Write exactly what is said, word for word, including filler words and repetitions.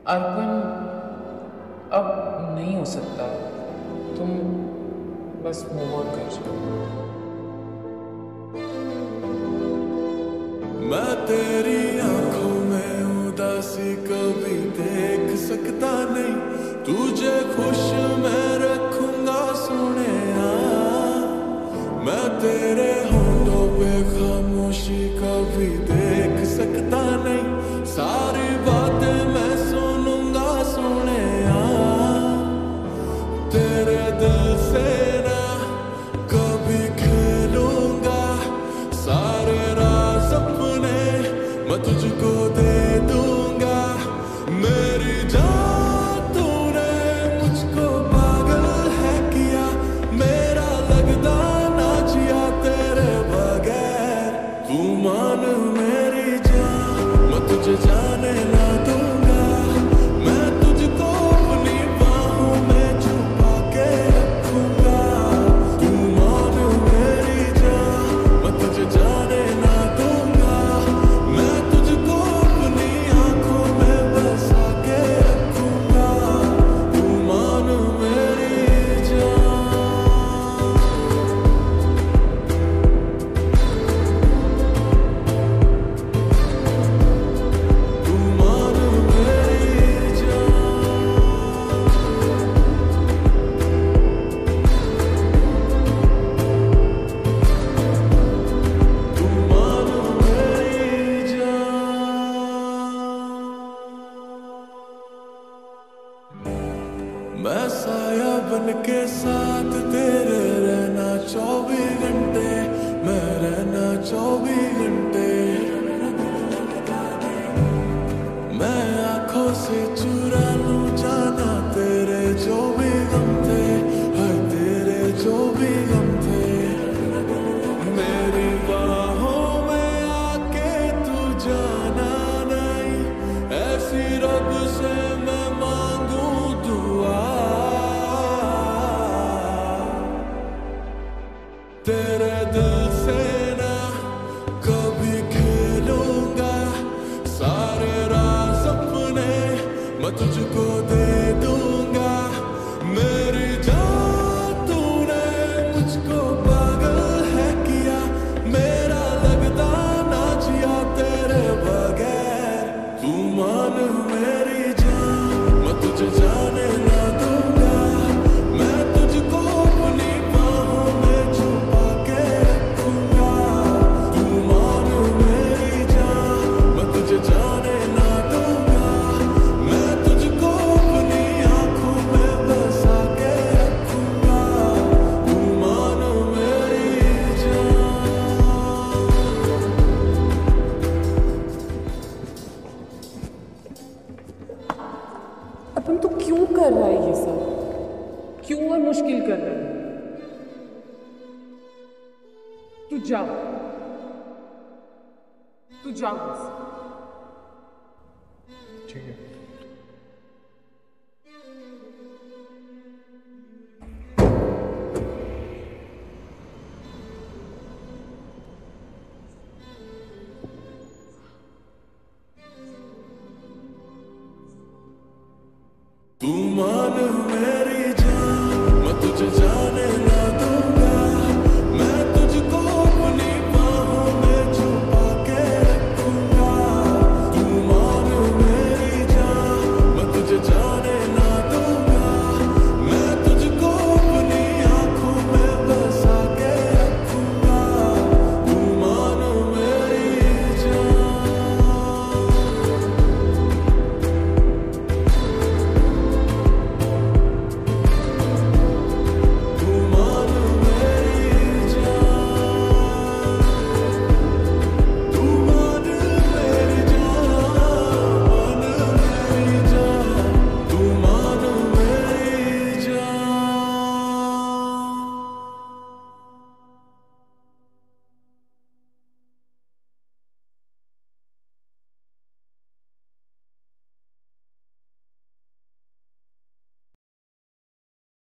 अर्पण, अब नहीं हो सकता। तुम बस मूव ऑन कर जाओ। मैं तेरी आंखों में उदासी कभी देख सकता नहीं, तुझे खुश मैं रखूंगा सोनिया। मैं तेरे होठों पे खामोशी कभी देख सकता नहीं, सारी बातें मैं सुनूंगा सोनिया। तेरे दिल से ना कभी खेलूंगा, सारे राज अपने मैं तुझको दे दूंगा। मेरी जान तूने मुझको पागल है किया, मेरा लगदा ना जिया तेरे बगैर। तू मान मेरी जान, मैं तुझे जाने ना दूंगा। मैं तुझको अपनी बाहों में छुपा के रखूंगा। तू मान मेरी जान, मैं तुझे जाने ना दूंगा। मैं तुझको अपनी आंखों में बसा के रखूंगा। तू मान मेरी जान, तू मान मेरी जान, तू मान मेरी जान। मैं साया बन के साथ तेरे रहना चौबीस घंटे, मैं रहना चौबीस घंटे। मैं आंखों से चुरा लूं जाना तेरे जो भी गम थे, हाय तेरे जो भी गम थे। मेरी बाहों में आके तू जाना नहीं, ऐसी रब से मैं मांगू दुआ। तेरे दिल से ना कभी खेलूंगा, सारे राज अपने मैं तुझको दे दूंगा। मेरी जान तूने मुझको पागल है किया, मेरा लगदा ना जिया तेरे बगैर। तू मान मेरी जान, मैं तुझे जाने ना दूंगा। मैं तुझको अपनी बाहों में छुपा के रखूंगा। तू मान मेरी जान, मैं तुझे जाने ना दूंगा। मैं तुझको अपनी आंखों में बसा के रखूंगा। तू मान मेरी जान। अर्पण, तू क्यों कर रहा है ये सब? क्यों और मुश्किल कर रहा है? तू जा, तू जा बस। ठीक है।